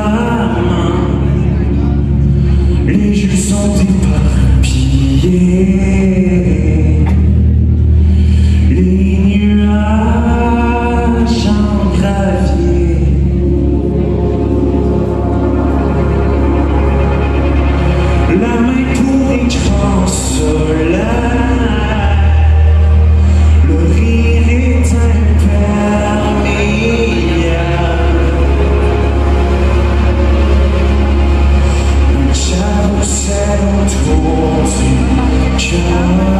main, les jeux sont éparpillés, les nuages en gravier. La main pour écran solaire, le rire est imperméable. Un carrousel autour du cœur.